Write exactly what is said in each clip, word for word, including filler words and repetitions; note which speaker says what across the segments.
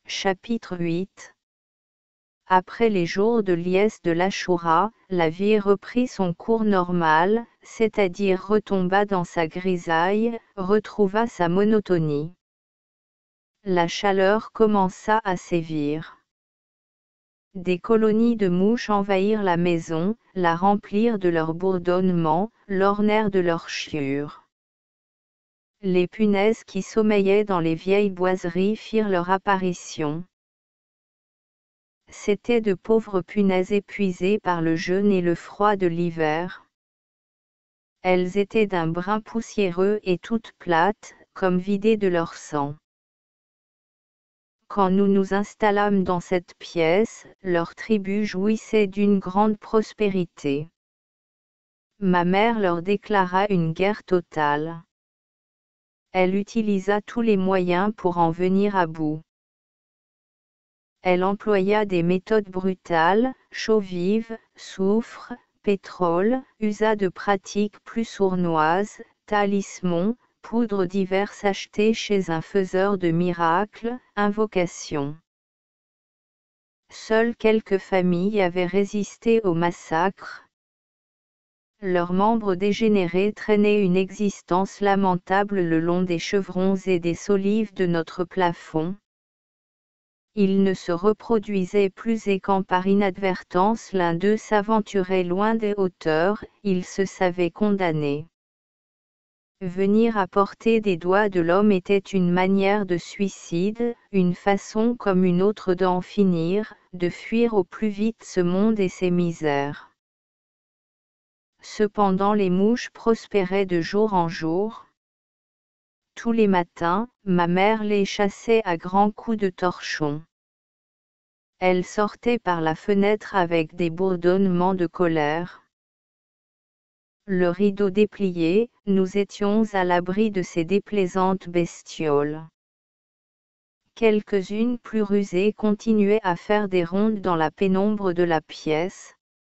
Speaker 1: Chapitre huit. Après les jours de liesse de l'Ashura, la vie reprit son cours normal, c'est-à-dire retomba dans sa grisaille, retrouva sa monotonie. La chaleur commença à sévir. Des colonies de mouches envahirent la maison, la remplirent de leur bourdonnement, l'ornèrent de leurs chiures. Les punaises qui sommeillaient dans les vieilles boiseries firent leur apparition. C'étaient de pauvres punaises épuisées par le jeûne et le froid de l'hiver. Elles étaient d'un brun poussiéreux et toutes plates, comme vidées de leur sang. Quand nous nous installâmes dans cette pièce, leur tribu jouissait d'une grande prospérité. Ma mère leur déclara une guerre totale. Elle utilisa tous les moyens pour en venir à bout. Elle employa des méthodes brutales, chaux vive, soufre, pétrole, usa de pratiques plus sournoises, talismans, poudres diverses achetées chez un faiseur de miracles, invocations. Seules quelques familles avaient résisté au massacre. Leurs membres dégénérés traînaient une existence lamentable le long des chevrons et des solives de notre plafond. Ils ne se reproduisaient plus et quand par inadvertance l'un d'eux s'aventurait loin des hauteurs, ils se savaient condamnés. Venir à portée des doigts de l'homme était une manière de suicide, une façon comme une autre d'en finir, de fuir au plus vite ce monde et ses misères. Cependant les mouches prospéraient de jour en jour. Tous les matins, ma mère les chassait à grands coups de torchon. Elle sortait par la fenêtre avec des bourdonnements de colère. Le rideau déplié, nous étions à l'abri de ces déplaisantes bestioles. Quelques-unes plus rusées continuaient à faire des rondes dans la pénombre de la pièce.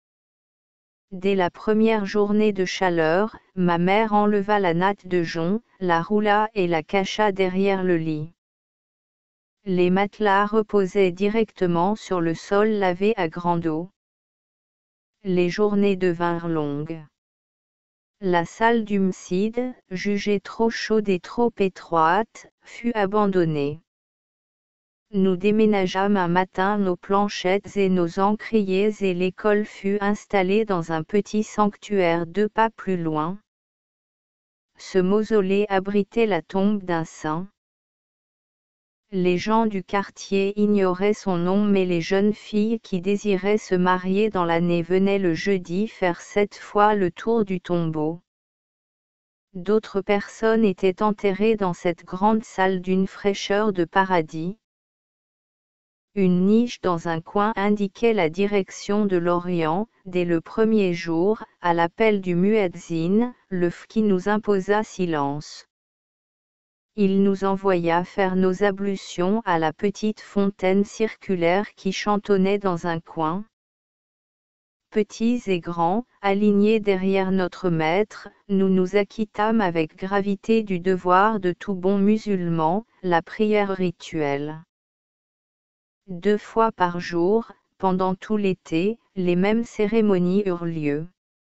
Speaker 1: Dès la première journée de chaleur, ma mère enleva la natte de jonc, la roula et la cacha derrière le lit. Les matelas reposaient directement sur le sol lavé à grande eau. Les journées devinrent longues. La salle du Mcid, jugée trop chaude et trop étroite, fut abandonnée. Nous déménageâmes un matin nos planchettes et nos encriers et l'école fut installée dans un petit sanctuaire deux pas plus loin. Ce mausolée abritait la tombe d'un saint. Les gens du quartier ignoraient son nom mais les jeunes filles qui désiraient se marier dans l'année venaient le jeudi faire sept fois le tour du tombeau. D'autres personnes étaient enterrées dans cette grande salle d'une fraîcheur de paradis. Une niche dans un coin indiquait la direction de l'Orient. Dès le premier jour, à l'appel du muezzin, le fqih nous imposa silence. Il nous envoya faire nos ablutions à la petite fontaine circulaire qui chantonnait dans un coin. Petits et grands, alignés derrière notre maître, nous nous acquittâmes avec gravité du devoir de tout bon musulman, la prière rituelle. Deux fois par jour, pendant tout l'été, les mêmes cérémonies eurent lieu.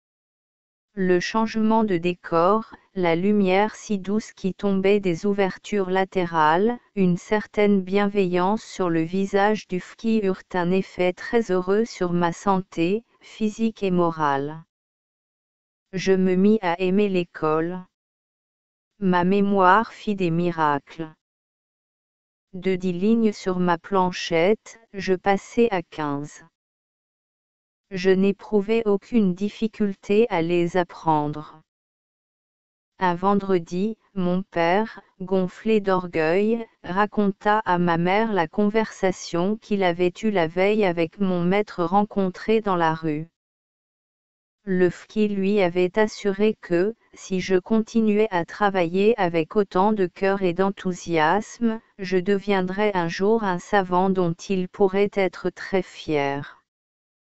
Speaker 1: Le changement de décor, la lumière si douce qui tombait des ouvertures latérales, une certaine bienveillance sur le visage du fqih eurent un effet très heureux sur ma santé, physique et morale. Je me mis à aimer l'école. Ma mémoire fit des miracles. De dix lignes sur ma planchette, je passai à quinze. Je n'éprouvais aucune difficulté à les apprendre. Un vendredi, mon père, gonflé d'orgueil, raconta à ma mère la conversation qu'il avait eue la veille avec mon maître rencontré dans la rue. Le fqih lui avait assuré que, si je continuais à travailler avec autant de cœur et d'enthousiasme, je deviendrais un jour un savant dont il pourrait être très fier.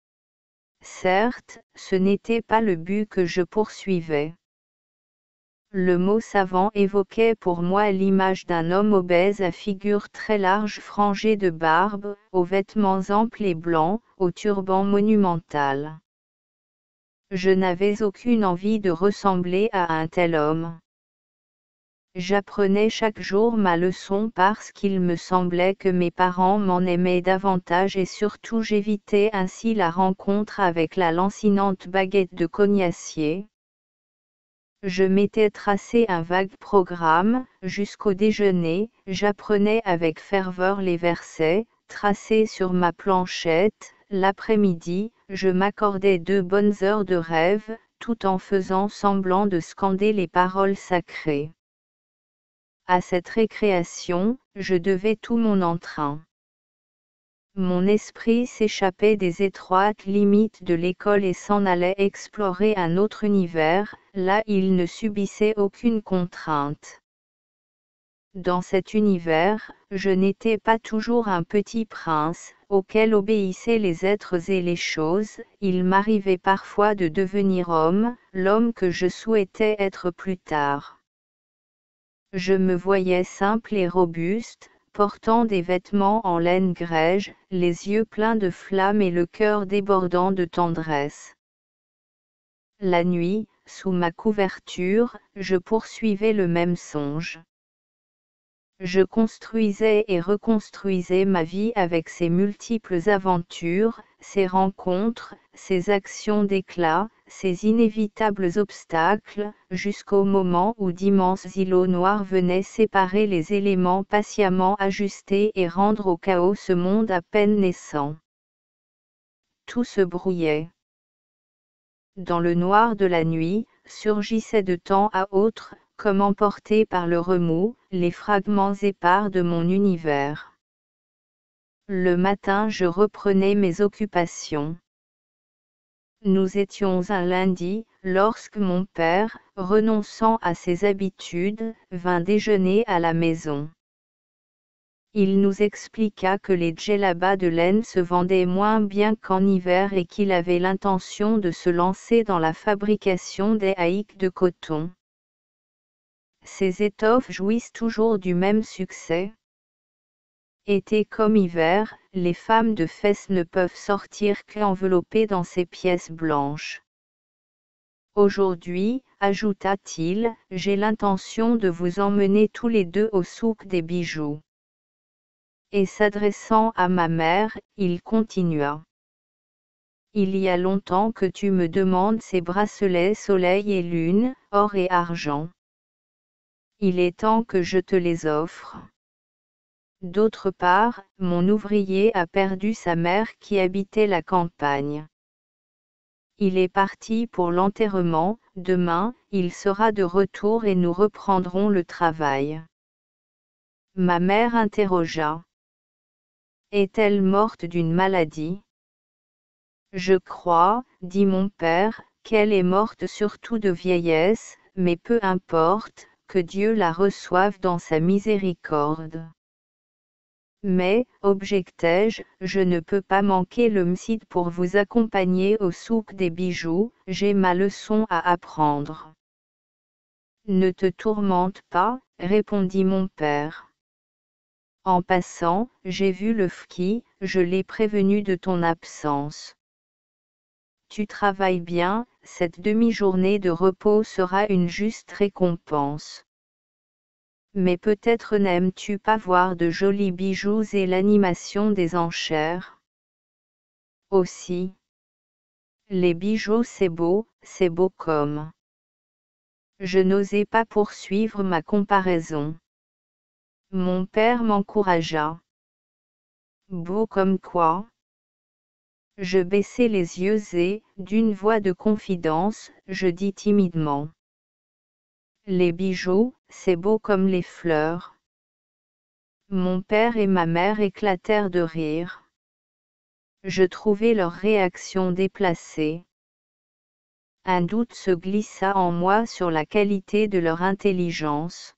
Speaker 1: Certes, ce n'était pas le but que je poursuivais. Le mot savant évoquait pour moi l'image d'un homme obèse à figure très large frangée de barbe, aux vêtements amples et blancs, au turban monumental. Je n'avais aucune envie de ressembler à un tel homme. J'apprenais chaque jour ma leçon parce qu'il me semblait que mes parents m'en aimaient davantage et surtout j'évitais ainsi la rencontre avec la lancinante baguette de cognacier. Je m'étais tracé un vague programme, jusqu'au déjeuner, j'apprenais avec ferveur les versets, tracés sur ma planchette, l'après-midi, je m'accordais deux bonnes heures de rêve, tout en faisant semblant de scander les paroles sacrées. À cette récréation, je devais tout mon entrain. Mon esprit s'échappait des étroites limites de l'école et s'en allait explorer un autre univers, là il ne subissait aucune contrainte. Dans cet univers, je n'étais pas toujours un petit prince, auquel obéissaient les êtres et les choses, il m'arrivait parfois de devenir homme, l'homme que je souhaitais être plus tard. Je me voyais simple et robuste, portant des vêtements en laine grège, les yeux pleins de flammes et le cœur débordant de tendresse. La nuit, sous ma couverture, je poursuivais le même songe. Je construisais et reconstruisais ma vie avec ses multiples aventures, ses rencontres, ses actions d'éclat, ses inévitables obstacles, jusqu'au moment où d'immenses îlots noirs venaient séparer les éléments patiemment ajustés et rendre au chaos ce monde à peine naissant. Tout se brouillait. Dans le noir de la nuit, surgissaient de temps à autre, comme emportés par le remous, les fragments épars de mon univers. Le matin je reprenais mes occupations. Nous étions un lundi, lorsque mon père, renonçant à ses habitudes, vint déjeuner à la maison. Il nous expliqua que les djellabas de laine se vendaient moins bien qu'en hiver et qu'il avait l'intention de se lancer dans la fabrication des haïques de coton. Ces étoffes jouissent toujours du même succès. Été comme hiver, les femmes de Fès ne peuvent sortir qu'enveloppées dans ces pièces blanches. Aujourd'hui, ajouta-t-il, j'ai l'intention de vous emmener tous les deux au souk des bijoux. Et s'adressant à ma mère, il continua. Il y a longtemps que tu me demandes ces bracelets soleil et lune, or et argent. Il est temps que je te les offre. D'autre part, mon ouvrier a perdu sa mère qui habitait la campagne. Il est parti pour l'enterrement, demain, il sera de retour et nous reprendrons le travail. Ma mère interrogea. Est-elle morte d'une maladie? Je crois, dit mon père, qu'elle est morte surtout de vieillesse, mais peu importe, que Dieu la reçoive dans sa miséricorde. Mais, objectai-je, je ne peux pas manquer le msid pour vous accompagner au souk des bijoux, j'ai ma leçon à apprendre. Ne te tourmente pas, répondit mon père. En passant, j'ai vu le fki, je l'ai prévenu de ton absence. Tu travailles bien, cette demi-journée de repos sera une juste récompense. Mais peut-être n'aimes-tu pas voir de jolis bijoux et l'animation des enchères? Aussi. Les bijoux c'est beau, c'est beau comme. Je n'osais pas poursuivre ma comparaison. Mon père m'encouragea. Beau comme quoi? Je baissai les yeux et, d'une voix de confidence, je dis timidement. Les bijoux, c'est beau comme les fleurs. Mon père et ma mère éclatèrent de rire. Je trouvai leur réaction déplacée. Un doute se glissa en moi sur la qualité de leur intelligence.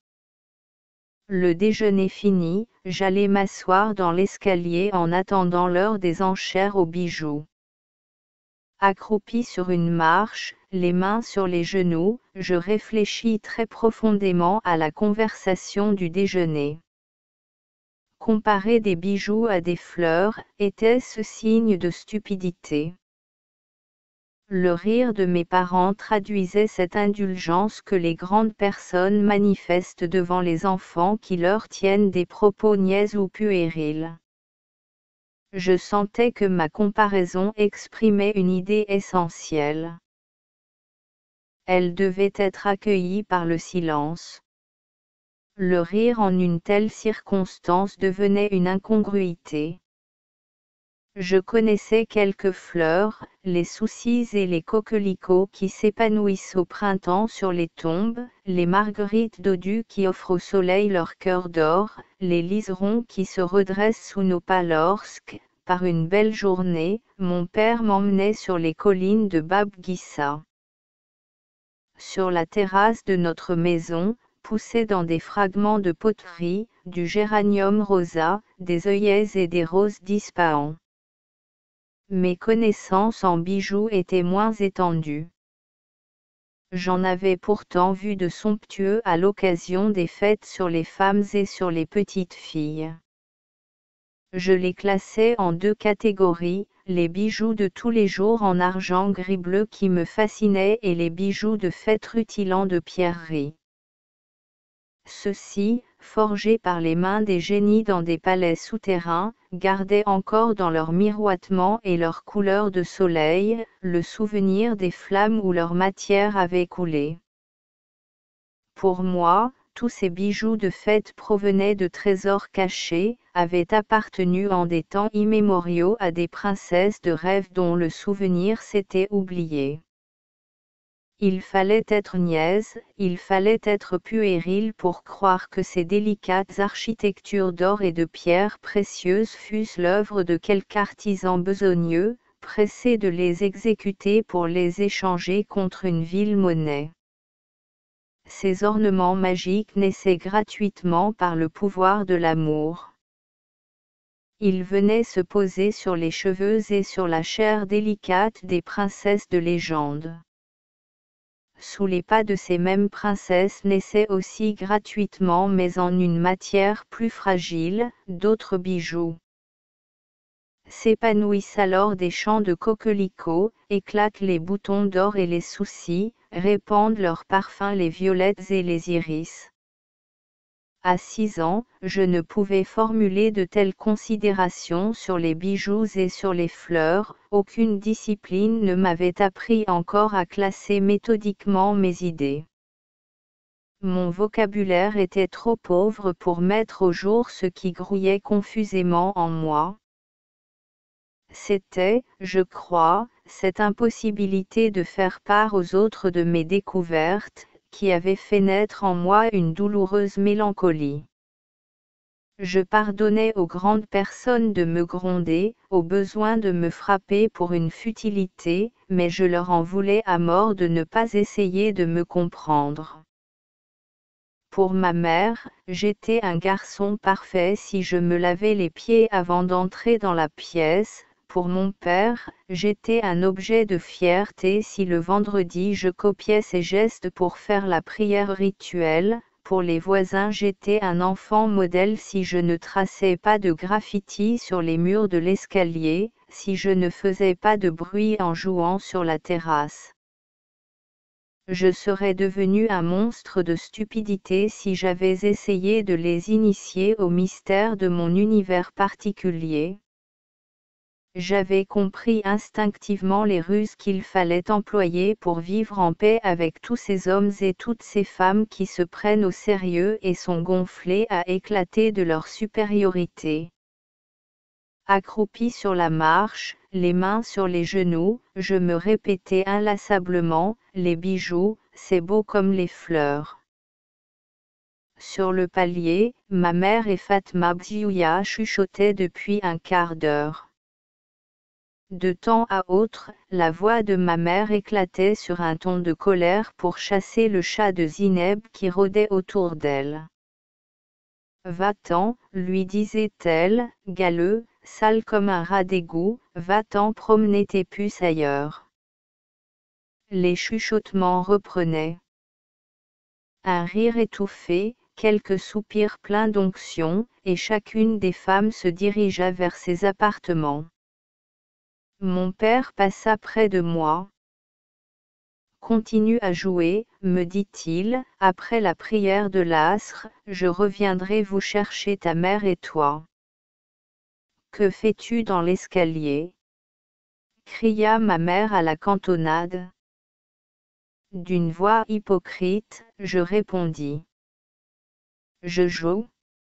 Speaker 1: Le déjeuner fini, j'allai m'asseoir dans l'escalier en attendant l'heure des enchères aux bijoux. Accroupi sur une marche, les mains sur les genoux, je réfléchis très profondément à la conversation du déjeuner. Comparer des bijoux à des fleurs, était-ce signe de stupidité? Le rire de mes parents traduisait cette indulgence que les grandes personnes manifestent devant les enfants qui leur tiennent des propos niais ou puérils. Je sentais que ma comparaison exprimait une idée essentielle. Elle devait être accueillie par le silence. Le rire en une telle circonstance devenait une incongruité. Je connaissais quelques fleurs, les soucis et les coquelicots qui s'épanouissent au printemps sur les tombes, les marguerites dodues qui offrent au soleil leur cœur d'or, les liserons qui se redressent sous nos pas lorsque, par une belle journée, mon père m'emmenait sur les collines de Babgissa. Sur la terrasse de notre maison, poussaient dans des fragments de poterie, du géranium rosa, des œillets et des roses d'Ispahan. Mes connaissances en bijoux étaient moins étendues. J'en avais pourtant vu de somptueux à l'occasion des fêtes sur les femmes et sur les petites filles. Je les classais en deux catégories, les bijoux de tous les jours en argent gris-bleu qui me fascinaient et les bijoux de fête rutilant de pierreries. Ceux-ci, forgés par les mains des génies dans des palais souterrains, gardaient encore dans leur miroitement et leur couleur de soleil, le souvenir des flammes où leur matière avait coulé. Pour moi, tous ces bijoux de fête provenaient de trésors cachés, avaient appartenu en des temps immémoriaux à des princesses de rêve dont le souvenir s'était oublié. Il fallait être niaise, il fallait être puéril pour croire que ces délicates architectures d'or et de pierres précieuses fussent l'œuvre de quelque artisan besogneux, pressé de les exécuter pour les échanger contre une vile monnaie. Ces ornements magiques naissaient gratuitement par le pouvoir de l'amour. Ils venaient se poser sur les cheveux et sur la chair délicate des princesses de légende. Sous les pas de ces mêmes princesses naissaient aussi gratuitement mais en une matière plus fragile, d'autres bijoux. S'épanouissent alors des champs de coquelicots, éclatent les boutons d'or et les soucis, répandent leurs parfums les violettes et les iris. À six ans, je ne pouvais formuler de telles considérations sur les bijoux et sur les fleurs, aucune discipline ne m'avait appris encore à classer méthodiquement mes idées. Mon vocabulaire était trop pauvre pour mettre au jour ce qui grouillait confusément en moi. C'était, je crois, cette impossibilité de faire part aux autres de mes découvertes, qui avait fait naître en moi une douloureuse mélancolie. Je pardonnais aux grandes personnes de me gronder, au besoin de me frapper pour une futilité, mais je leur en voulais à mort de ne pas essayer de me comprendre. Pour ma mère, j'étais un garçon parfait si je me lavais les pieds avant d'entrer dans la pièce. Pour mon père, j'étais un objet de fierté si le vendredi je copiais ses gestes pour faire la prière rituelle. Pour les voisins, j'étais un enfant modèle si je ne traçais pas de graffiti sur les murs de l'escalier, si je ne faisais pas de bruit en jouant sur la terrasse. Je serais devenu un monstre de stupidité si j'avais essayé de les initier au mystère de mon univers particulier. J'avais compris instinctivement les ruses qu'il fallait employer pour vivre en paix avec tous ces hommes et toutes ces femmes qui se prennent au sérieux et sont gonflés à éclater de leur supériorité. Accroupi sur la marche, les mains sur les genoux, je me répétais inlassablement, les bijoux, c'est beau comme les fleurs. Sur le palier, ma mère et Fatma Bziouya chuchotaient depuis un quart d'heure. De temps à autre, la voix de ma mère éclatait sur un ton de colère pour chasser le chat de Zineb qui rôdait autour d'elle. « Va-t'en, lui disait-elle, galeux, sale comme un rat d'égout, va-t'en promener tes puces ailleurs. » Les chuchotements reprenaient. Un rire étouffé, quelques soupirs pleins d'onction, et chacune des femmes se dirigea vers ses appartements. Mon père passa près de moi. Continue à jouer, me dit-il, après la prière de l'asr, je reviendrai vous chercher ta mère et toi. Que fais-tu dans l'escalier? Cria ma mère à la cantonade. D'une voix hypocrite, je répondis. Je joue.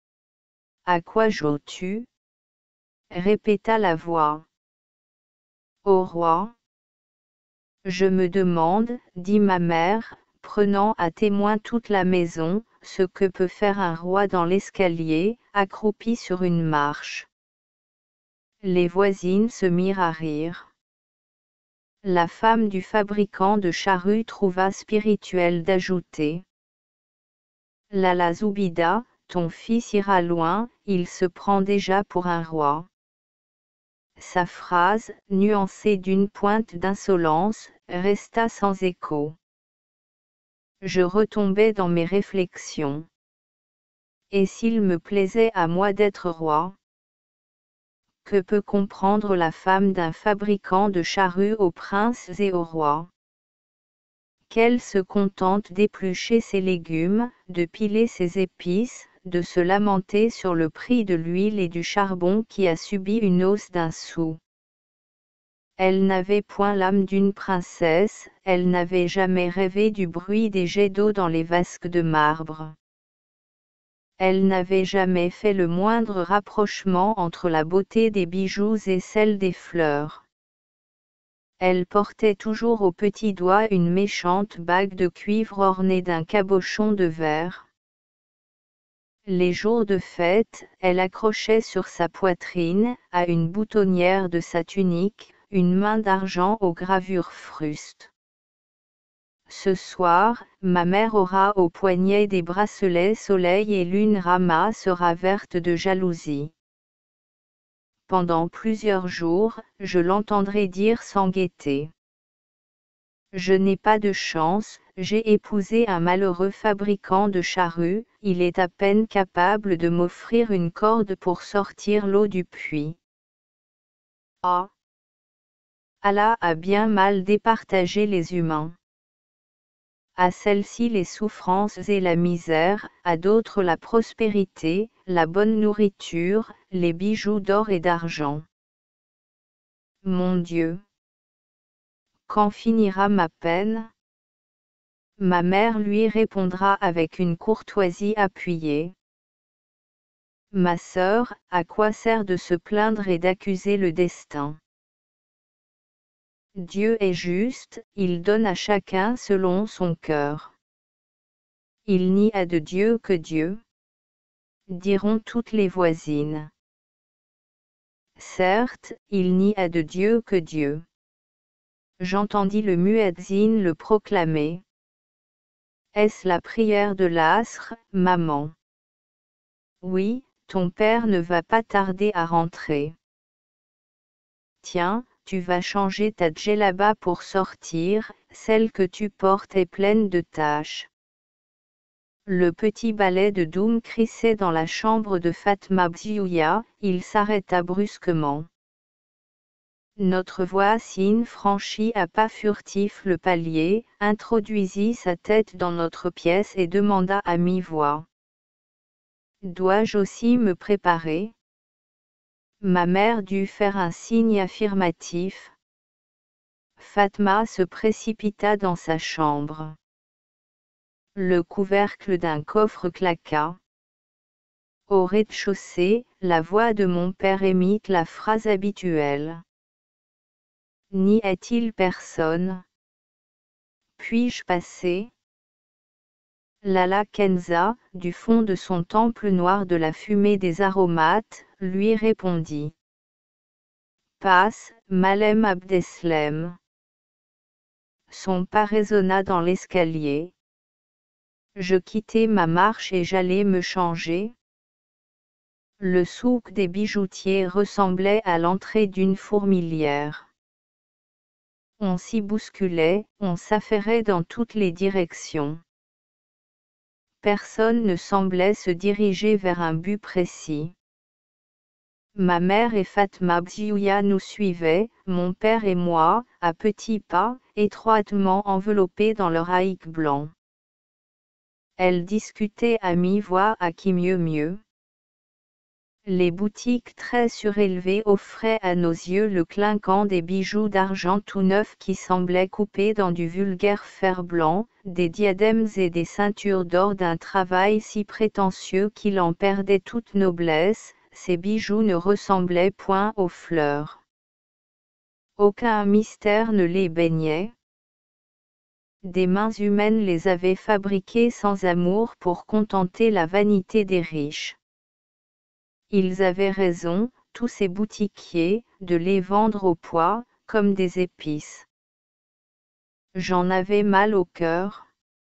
Speaker 1: À quoi joues-tu? Répéta la voix. Au roi. Je me demande, dit ma mère, prenant à témoin toute la maison, ce que peut faire un roi dans l'escalier, accroupi sur une marche. Les voisines se mirent à rire. La femme du fabricant de charrues trouva spirituel d'ajouter. Lala Zoubida, ton fils ira loin, il se prend déjà pour un roi. Sa phrase, nuancée d'une pointe d'insolence, resta sans écho. Je retombais dans mes réflexions. Et s'il me plaisait à moi d'être roi? Que peut comprendre la femme d'un fabricant de charrues aux princes et aux rois? Qu'elle se contente d'éplucher ses légumes, de piler ses épices, de se lamenter sur le prix de l'huile et du charbon qui a subi une hausse d'un sou. Elle n'avait point l'âme d'une princesse, elle n'avait jamais rêvé du bruit des jets d'eau dans les vasques de marbre. Elle n'avait jamais fait le moindre rapprochement entre la beauté des bijoux et celle des fleurs. Elle portait toujours au petit doigt une méchante bague de cuivre ornée d'un cabochon de verre. Les jours de fête, elle accrochait sur sa poitrine, à une boutonnière de sa tunique, une main d'argent aux gravures frustes. Ce soir, ma mère aura au poignet des bracelets soleil et lune Rama sera verte de jalousie. Pendant plusieurs jours, je l'entendrai dire sans gaieté. Je n'ai pas de chance, j'ai épousé un malheureux fabricant de charrues, il est à peine capable de m'offrir une corde pour sortir l'eau du puits. Ah! Allah a bien mal départagé les humains. À celles-ci les souffrances et la misère, à d'autres la prospérité, la bonne nourriture, les bijoux d'or et d'argent. Mon Dieu! Quand finira ma peine? Ma mère lui répondra avec une courtoisie appuyée. Ma sœur, à quoi sert de se plaindre et d'accuser le destin? Dieu est juste, il donne à chacun selon son cœur. Il n'y a de Dieu que Dieu, diront toutes les voisines. Certes, il n'y a de Dieu que Dieu. J'entendis le muezzin le proclamer. Est-ce la prière de l'asr, maman? Oui, ton père ne va pas tarder à rentrer. Tiens, tu vas changer ta djellaba pour sortir, celle que tu portes est pleine de taches. Le petit balai de Doum crissait dans la chambre de Fatma Bziouya, il s'arrêta brusquement. Notre voisine franchit à pas furtifs le palier, introduisit sa tête dans notre pièce et demanda à mi-voix. Dois-je aussi me préparer? Ma mère dut faire un signe affirmatif. Fatma se précipita dans sa chambre. Le couvercle d'un coffre claqua. Au rez-de-chaussée, la voix de mon père émit la phrase habituelle. N'y a-t-il personne? Puis-je passer? Lala Kenza, du fond de son temple noir de la fumée des aromates, lui répondit. Passe, Malem Abdeslem. Son pas résonna dans l'escalier. Je quittai ma marche et j'allais me changer. Le souk des bijoutiers ressemblait à l'entrée d'une fourmilière. on s'y bousculait, on s'affairait dans toutes les directions. Personne ne semblait se diriger vers un but précis. Ma mère et Fatma Bziouya nous suivaient, mon père et moi, à petits pas, étroitement enveloppés dans leur haïk blanc. Elles discutaient à mi-voix à qui mieux mieux. Les boutiques très surélevées offraient à nos yeux le clinquant des bijoux d'argent tout neufs qui semblaient coupés dans du vulgaire fer blanc, des diadèmes et des ceintures d'or d'un travail si prétentieux qu'il en perdait toute noblesse. Ces bijoux ne ressemblaient point aux fleurs. Aucun mystère ne les baignait. Des mains humaines les avaient fabriqués sans amour pour contenter la vanité des riches. Ils avaient raison, tous ces boutiquiers, de les vendre au poids, comme des épices. J'en avais mal au cœur.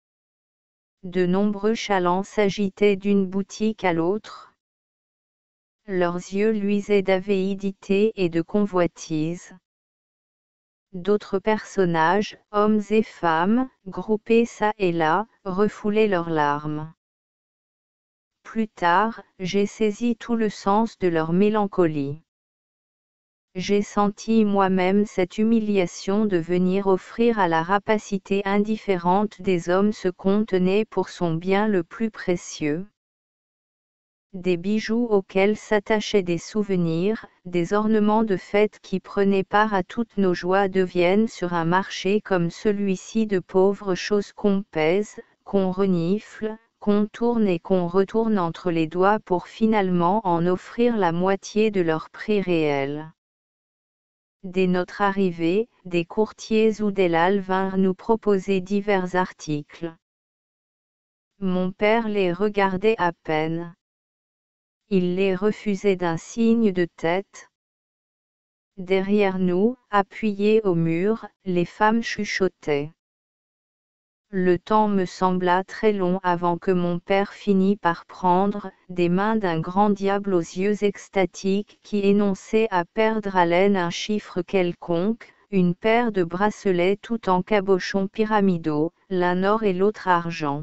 Speaker 1: De nombreux chalands s'agitaient d'une boutique à l'autre. Leurs yeux luisaient d'avéidité et de convoitise. D'autres personnages, hommes et femmes, groupés çà et là, refoulaient leurs larmes. Plus tard, j'ai saisi tout le sens de leur mélancolie. J'ai senti moi-même cette humiliation de venir offrir à la rapacité indifférente des hommes ce qu'on tenait pour son bien le plus précieux. Des bijoux auxquels s'attachaient des souvenirs, des ornements de fête qui prenaient part à toutes nos joies deviennent sur un marché comme celui-ci de pauvres choses qu'on pèse, qu'on renifle, qu'on tourne et qu'on retourne entre les doigts pour finalement en offrir la moitié de leur prix réel. Dès notre arrivée, des courtiers ou des lalles vinrent nous proposer divers articles. Mon père les regardait à peine. Il les refusait d'un signe de tête. Derrière nous, appuyées au mur, les femmes chuchotaient. Le temps me sembla très long avant que mon père finît par prendre, des mains d'un grand diable aux yeux extatiques qui énonçait à perdre haleine un chiffre quelconque, une paire de bracelets tout en cabochons pyramidaux, l'un or et l'autre argent.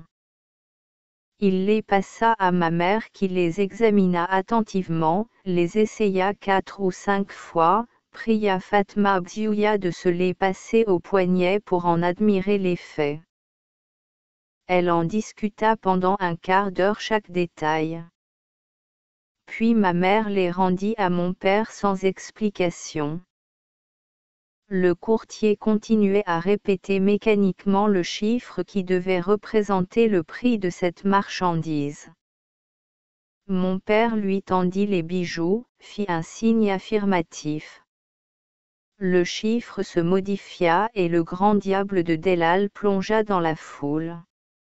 Speaker 1: Il les passa à ma mère qui les examina attentivement, les essaya quatre ou cinq fois, pria Fatma Bziouya de se les passer au poignet pour en admirer l'effet. Elle en discuta pendant un quart d'heure chaque détail. Puis ma mère les rendit à mon père sans explication. Le courtier continuait à répéter mécaniquement le chiffre qui devait représenter le prix de cette marchandise. Mon père lui tendit les bijoux, fit un signe affirmatif. Le chiffre se modifia et le grand diable de Delal plongea dans la foule.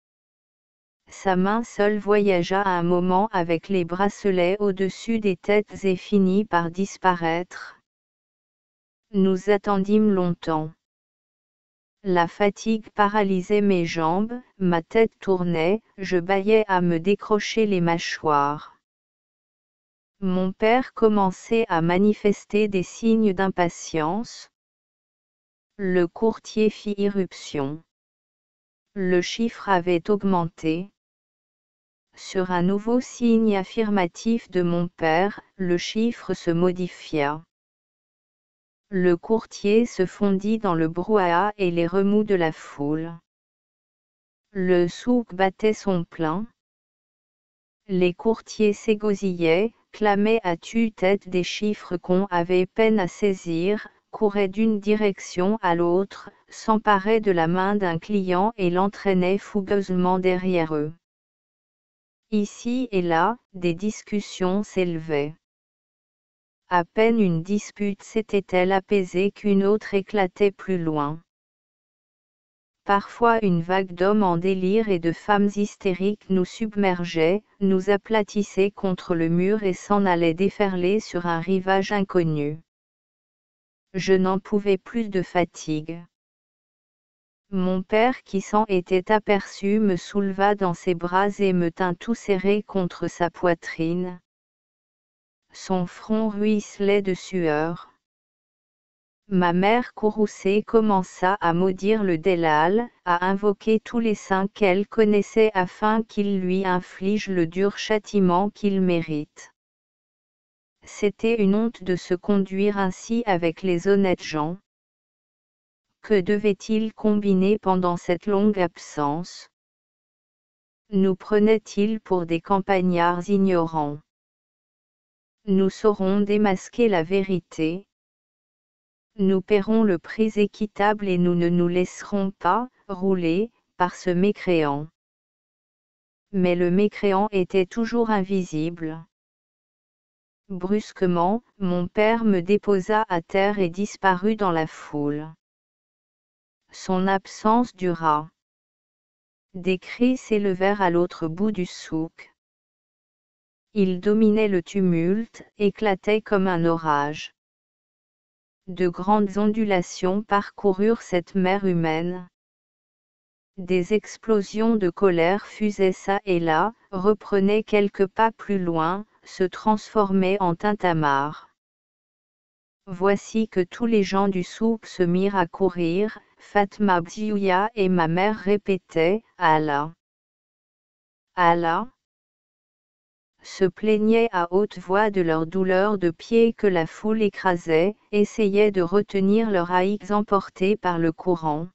Speaker 1: Sa main seule voyagea un moment avec les bracelets au-dessus des têtes et finit par disparaître. Nous attendîmes longtemps. La fatigue paralysait mes jambes, ma tête tournait, je bâillais à me décrocher les mâchoires. Mon père commençait à manifester des signes d'impatience. Le courtier fit irruption. Le chiffre avait augmenté. Sur un nouveau signe affirmatif de mon père, le chiffre se modifia. Le courtier se fondit dans le brouhaha et les remous de la foule. Le souk battait son plein. Les courtiers s'égosillaient, clamaient à tue-tête des chiffres qu'on avait peine à saisir, couraient d'une direction à l'autre, s'emparaient de la main d'un client et l'entraînaient fougueusement derrière eux. Ici et là, des discussions s'élevaient. À peine une dispute s'était-elle apaisée qu'une autre éclatait plus loin. Parfois une vague d'hommes en délire et de femmes hystériques nous submergeait, nous aplatissait contre le mur et s'en allait déferler sur un rivage inconnu. Je n'en pouvais plus de fatigue. Mon père qui s'en était aperçu me souleva dans ses bras et me tint tout serré contre sa poitrine. Son front ruisselait de sueur. Ma mère courroucée commença à maudire le Dellal, à invoquer tous les saints qu'elle connaissait afin qu'ils lui infligent le dur châtiment qu'il mérite. C'était une honte de se conduire ainsi avec les honnêtes gens. Que devait-il combiner pendant cette longue absence? Nous prenait-il pour des campagnards ignorants? Nous saurons démasquer la vérité. Nous paierons le prix équitable et nous ne nous laisserons pas rouler par ce mécréant. Mais le mécréant était toujours invisible. Brusquement, mon père me déposa à terre et disparut dans la foule. Son absence dura. Des cris s'élevèrent à l'autre bout du souk. Il dominait le tumulte, éclatait comme un orage. De grandes ondulations parcoururent cette mer humaine. Des explosions de colère fusaient çà et là, reprenaient quelques pas plus loin, se transformaient en tintamarre. Voici que tous les gens du souk se mirent à courir, Fatma Bziouya et ma mère répétaient « Allah ! Allah !» se plaignaient à haute voix de leur douleur de pied que la foule écrasait, essayaient de retenir leurs haïcs emportés par le courant.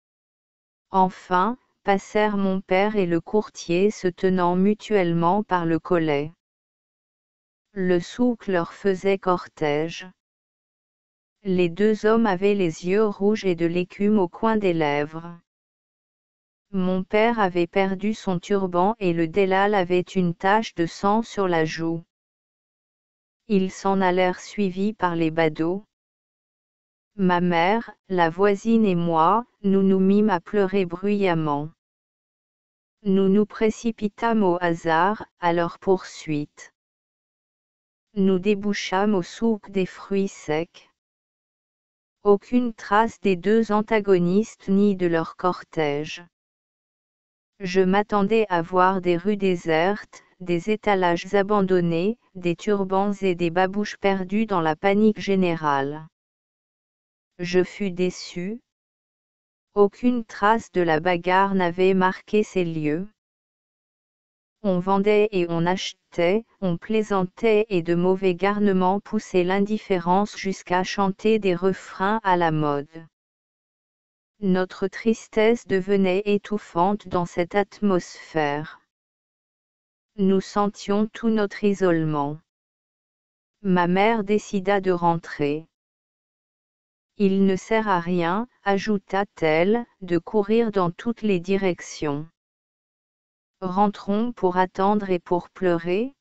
Speaker 1: Enfin, passèrent mon père et le courtier se tenant mutuellement par le collet. Le souk leur faisait cortège. Les deux hommes avaient les yeux rouges et de l'écume au coin des lèvres. Mon père avait perdu son turban et le Dellal avait une tache de sang sur la joue. Ils s'en allèrent suivis par les badauds. Ma mère, la voisine et moi, nous nous mîmes à pleurer bruyamment. Nous nous précipitâmes au hasard, à leur poursuite. Nous débouchâmes au souk des fruits secs. Aucune trace des deux antagonistes ni de leur cortège. Je m'attendais à voir des rues désertes, des étalages abandonnés, des turbans et des babouches perdus dans la panique générale. Je fus déçu. Aucune trace de la bagarre n'avait marqué ces lieux. On vendait et on achetait, on plaisantait et de mauvais garnements poussaient l'indifférence jusqu'à chanter des refrains à la mode. Notre tristesse devenait étouffante dans cette atmosphère. Nous sentions tout notre isolement. Ma mère décida de rentrer. Il ne sert à rien, ajouta-t-elle, de courir dans toutes les directions. Rentrons pour attendre et pour pleurer.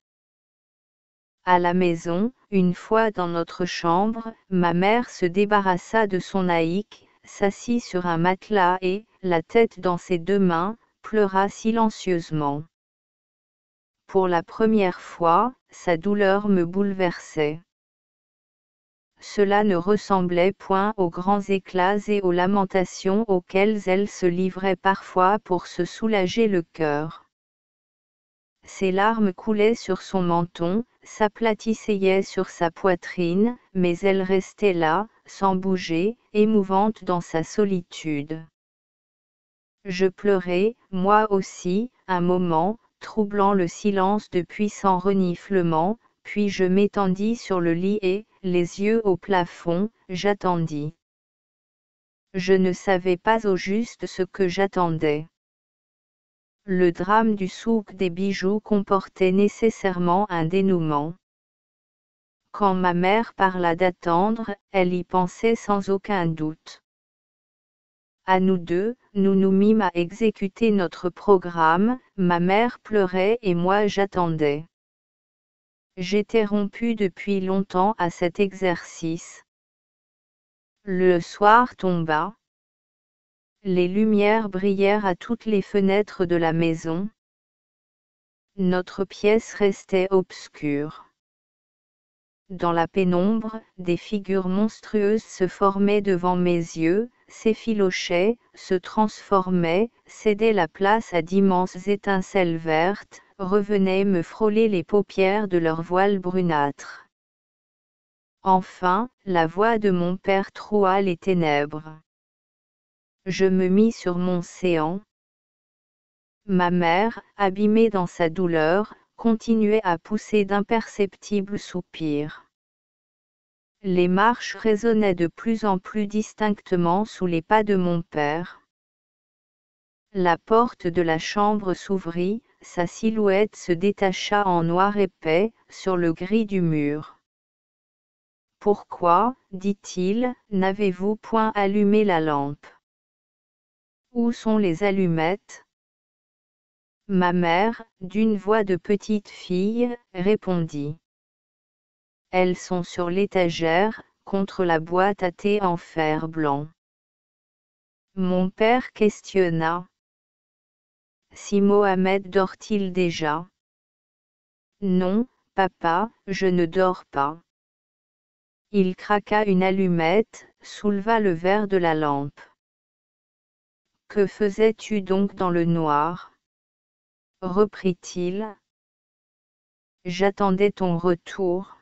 Speaker 1: À la maison, une fois dans notre chambre, ma mère se débarrassa de son haïque, s'assit sur un matelas et, la tête dans ses deux mains, pleura silencieusement. Pour la première fois, sa douleur me bouleversait. Cela ne ressemblait point aux grands éclats et aux lamentations auxquelles elle se livrait parfois pour se soulager le cœur. Ses larmes coulaient sur son menton, s'aplatissaient sur sa poitrine, mais elle restait là, sans bouger, émouvante dans sa solitude. Je pleurai, moi aussi, un moment, troublant le silence de puissants reniflements, puis je m'étendis sur le lit et, les yeux au plafond, j'attendis. Je ne savais pas au juste ce que j'attendais. Le drame du souk des bijoux comportait nécessairement un dénouement. Quand ma mère parla d'attendre, elle y pensait sans aucun doute. À nous deux, nous nous mîmes à exécuter notre programme, ma mère pleurait et moi j'attendais. J'étais rompu depuis longtemps à cet exercice. Le soir tomba. Les lumières brillèrent à toutes les fenêtres de la maison. Notre pièce restait obscure. Dans la pénombre, des figures monstrueuses se formaient devant mes yeux, s'effilochaient, se transformaient, cédaient la place à d'immenses étincelles vertes, revenaient me frôler les paupières de leurs voiles brunâtres. Enfin, la voix de mon père troua les ténèbres. Je me mis sur mon séant. Ma mère, abîmée dans sa douleur, continuait à pousser d'imperceptibles soupirs. Les marches résonnaient de plus en plus distinctement sous les pas de mon père. La porte de la chambre s'ouvrit, sa silhouette se détacha en noir épais, sur le gris du mur. « Pourquoi, dit-il, n'avez-vous point allumé la lampe? Où sont les allumettes? » Ma mère, d'une voix de petite fille, répondit. Elles sont sur l'étagère, contre la boîte à thé en fer blanc. Mon père questionna. Si Mohamed dort-il déjà? Non, papa, je ne dors pas. Il craqua une allumette, souleva le verre de la lampe. Que faisais-tu donc dans le noir? Reprit-il. J'attendais ton retour.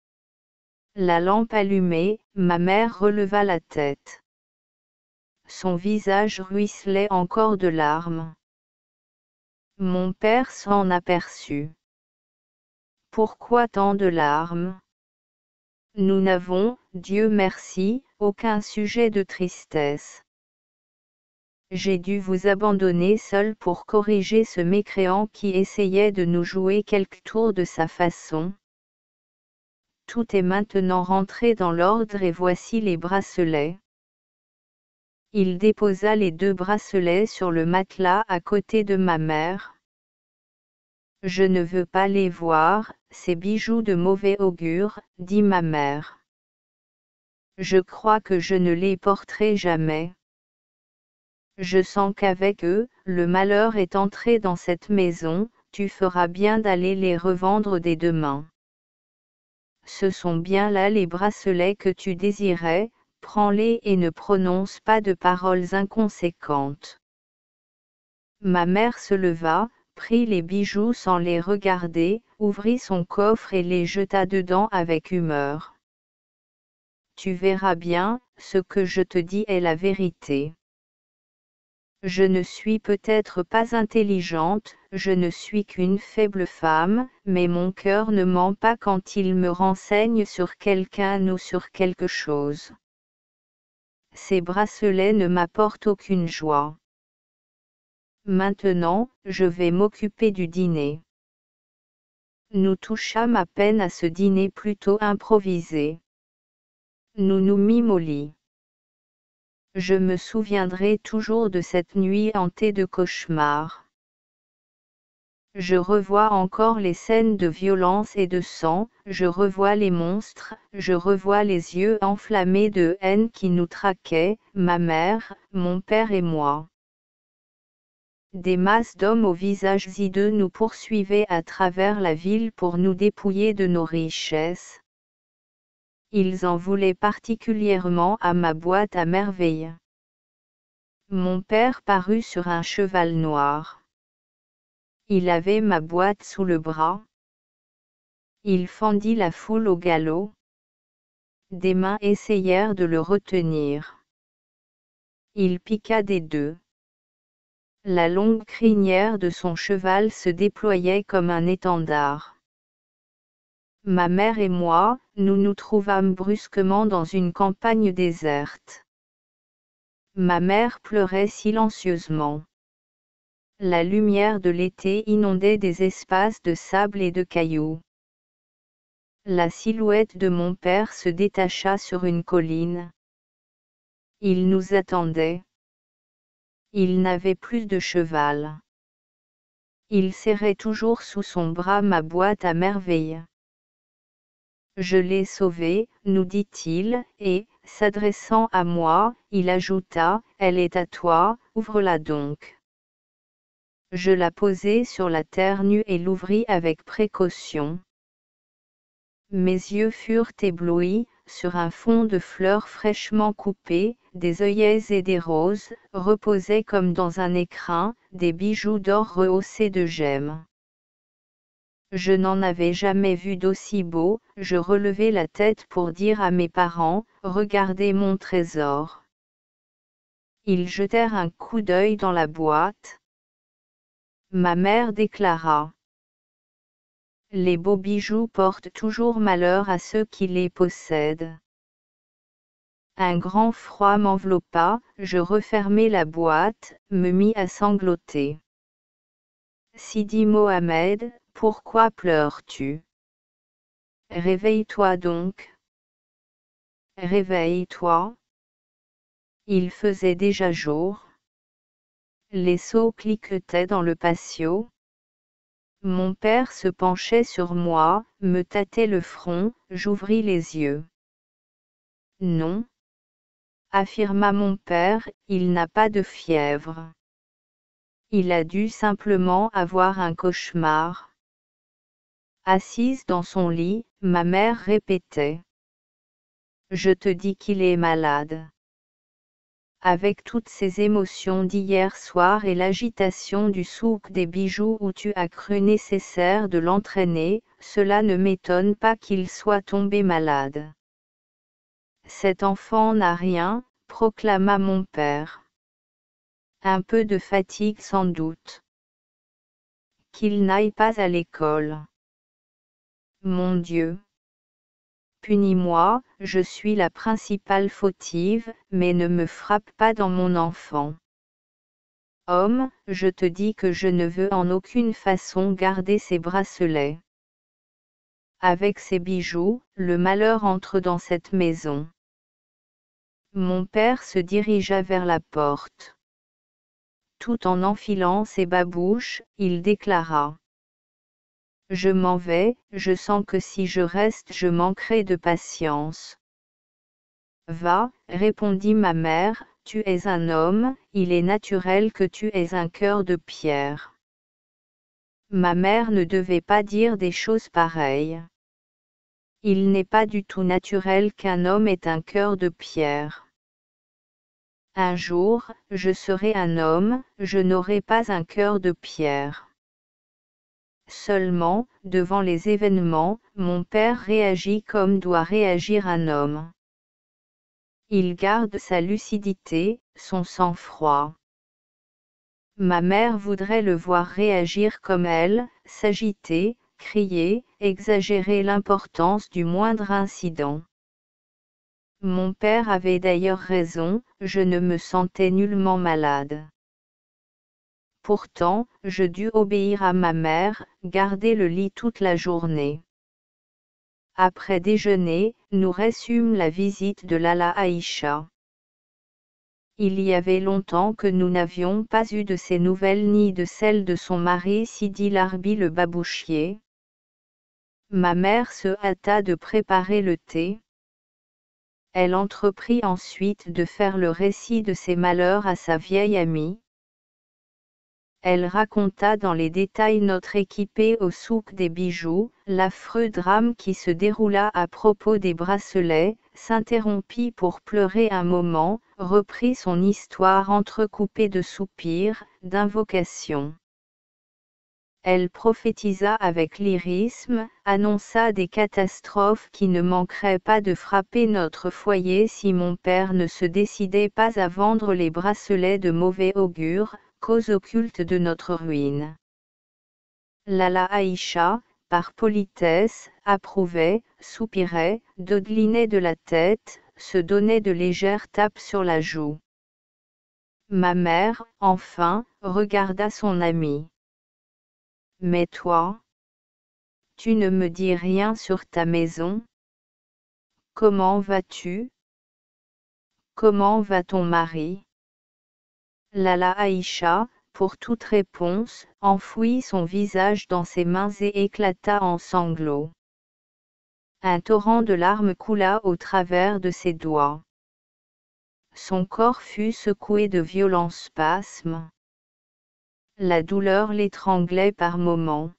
Speaker 1: La lampe allumée, ma mère releva la tête. Son visage ruisselait encore de larmes. Mon père s'en aperçut. Pourquoi tant de larmes? Nous n'avons, Dieu merci, aucun sujet de tristesse. J'ai dû vous abandonner seul pour corriger ce mécréant qui essayait de nous jouer quelque tour de sa façon. Tout est maintenant rentré dans l'ordre et voici les bracelets. Il déposa les deux bracelets sur le matelas à côté de ma mère. Je ne veux pas les voir, ces bijoux de mauvais augure, dit ma mère. Je crois que je ne les porterai jamais. Je sens qu'avec eux, le malheur est entré dans cette maison, tu feras bien d'aller les revendre dès demain. Ce sont bien là les bracelets que tu désirais, prends-les et ne prononce pas de paroles inconséquentes. Ma mère se leva, prit les bijoux sans les regarder, ouvrit son coffre et les jeta dedans avec humeur. Tu verras bien, ce que je te dis est la vérité. Je ne suis peut-être pas intelligente, je ne suis qu'une faible femme, mais mon cœur ne ment pas quand il me renseigne sur quelqu'un ou sur quelque chose. Ces bracelets ne m'apportent aucune joie. Maintenant, je vais m'occuper du dîner. Nous touchâmes à peine à ce dîner plutôt improvisé. Nous nous mîmes au lit. Je me souviendrai toujours de cette nuit hantée de cauchemars. Je revois encore les scènes de violence et de sang, je revois les monstres, je revois les yeux enflammés de haine qui nous traquaient, ma mère, mon père et moi. Des masses d'hommes aux visages hideux nous poursuivaient à travers la ville pour nous dépouiller de nos richesses. Ils en voulaient particulièrement à ma boîte à merveilles. Mon père parut sur un cheval noir. Il avait ma boîte sous le bras. Il fendit la foule au galop. Des mains essayèrent de le retenir. Il piqua des deux. La longue crinière de son cheval se déployait comme un étendard. Ma mère et moi, nous nous trouvâmes brusquement dans une campagne déserte. Ma mère pleurait silencieusement. La lumière de l'été inondait des espaces de sable et de cailloux. La silhouette de mon père se détacha sur une colline. Il nous attendait. Il n'avait plus de cheval. Il serrait toujours sous son bras ma boîte à merveilles. Je l'ai sauvée, nous dit-il, et, s'adressant à moi, il ajouta, elle est à toi, ouvre-la donc. Je la posai sur la terre nue et l'ouvris avec précaution. Mes yeux furent éblouis, sur un fond de fleurs fraîchement coupées, des œillets et des roses, reposaient comme dans un écrin, des bijoux d'or rehaussés de gemmes. Je n'en avais jamais vu d'aussi beau, je relevai la tête pour dire à mes parents, regardez mon trésor. Ils jetèrent un coup d'œil dans la boîte. Ma mère déclara. Les beaux bijoux portent toujours malheur à ceux qui les possèdent. Un grand froid m'enveloppa, je refermai la boîte, me mis à sangloter. Sidi Mohamed, pourquoi pleures-tu? Réveille-toi donc. Réveille-toi. Il faisait déjà jour. Les seaux cliquetaient dans le patio. Mon père se penchait sur moi, me tâtait le front, j'ouvris les yeux. Non, affirma mon père, il n'a pas de fièvre. Il a dû simplement avoir un cauchemar. Assise dans son lit, ma mère répétait. Je te dis qu'il est malade. Avec toutes ces émotions d'hier soir et l'agitation du souk des bijoux où tu as cru nécessaire de l'entraîner, cela ne m'étonne pas qu'il soit tombé malade. Cet enfant n'a rien, proclama mon père. Un peu de fatigue sans doute. Qu'il n'aille pas à l'école. Mon Dieu. Punis-moi, je suis la principale fautive, mais ne me frappe pas dans mon enfant. Homme, je te dis que je ne veux en aucune façon garder ces bracelets. Avec ces bijoux, le malheur entre dans cette maison. Mon père se dirigea vers la porte. Tout en enfilant ses babouches, il déclara. Je m'en vais, je sens que si je reste je manquerai de patience. Va, répondit ma mère, tu es un homme, il est naturel que tu aies un cœur de pierre. Ma mère ne devait pas dire des choses pareilles. Il n'est pas du tout naturel qu'un homme ait un cœur de pierre. Un jour, je serai un homme, je n'aurai pas un cœur de pierre. Seulement, devant les événements, mon père réagit comme doit réagir un homme. Il garde sa lucidité, son sang-froid. Ma mère voudrait le voir réagir comme elle, s'agiter, crier, exagérer l'importance du moindre incident. Mon père avait d'ailleurs raison, je ne me sentais nullement malade. Pourtant, je dus obéir à ma mère, garder le lit toute la journée. Après déjeuner, nous reçûmes la visite de Lala Aïcha. Il y avait longtemps que nous n'avions pas eu de ses nouvelles ni de celles de son mari Sidi Larbi le babouchier. Ma mère se hâta de préparer le thé. Elle entreprit ensuite de faire le récit de ses malheurs à sa vieille amie. Elle raconta dans les détails notre équipée au souk des bijoux, l'affreux drame qui se déroula à propos des bracelets, s'interrompit pour pleurer un moment, reprit son histoire entrecoupée de soupirs, d'invocations. Elle prophétisa avec lyrisme, annonça des catastrophes qui ne manqueraient pas de frapper notre foyer si mon père ne se décidait pas à vendre les bracelets de mauvais augure, cause occulte de notre ruine. Lala Aïcha, par politesse, approuvait, soupirait, dodelinait de la tête, se donnait de légères tapes sur la joue. Ma mère, enfin, regarda son amie. Mais toi, tu ne me dis rien sur ta maison? Comment vas-tu? Comment va ton mari? Lala Aïcha, pour toute réponse, enfouit son visage dans ses mains et éclata en sanglots. Un torrent de larmes coula au travers de ses doigts. Son corps fut secoué de violents spasmes. La douleur l'étranglait par moments.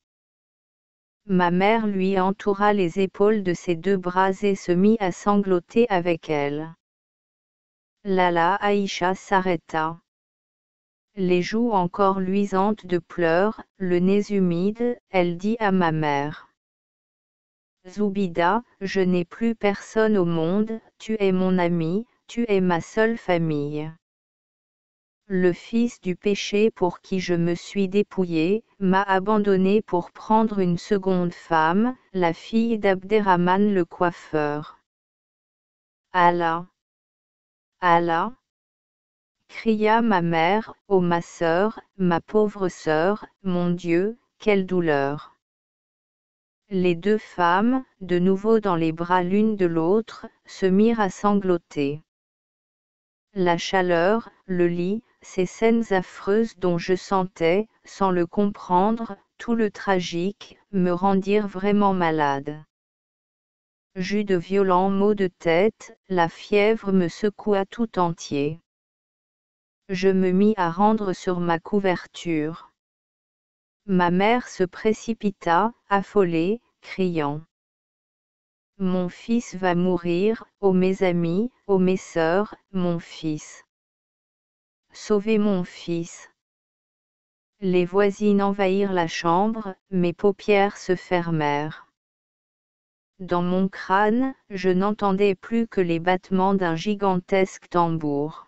Speaker 1: Ma mère lui entoura les épaules de ses deux bras et se mit à sangloter avec elle. Lala Aïcha s'arrêta. Les joues encore luisantes de pleurs, le nez humide, elle dit à ma mère: Zoubida, je n'ai plus personne au monde, tu es mon amie, tu es ma seule famille. Le fils du péché pour qui je me suis dépouillée, m'a abandonnée pour prendre une seconde femme, la fille d'Abderrahman le coiffeur. Allah! Allah! Cria ma mère, ô ma sœur, ma pauvre sœur, mon Dieu, quelle douleur! Les deux femmes, de nouveau dans les bras l'une de l'autre, se mirent à sangloter. La chaleur, le lit, ces scènes affreuses dont je sentais, sans le comprendre, tout le tragique, me rendirent vraiment malade. J'eus de violents maux de tête, la fièvre me secoua tout entier. Je me mis à rendre sur ma couverture. Ma mère se précipita, affolée, criant: Mon fils va mourir, ô mes amis, ô mes sœurs, mon fils. Sauvez mon fils. Les voisines envahirent la chambre, mes paupières se fermèrent. Dans mon crâne, je n'entendais plus que les battements d'un gigantesque tambour.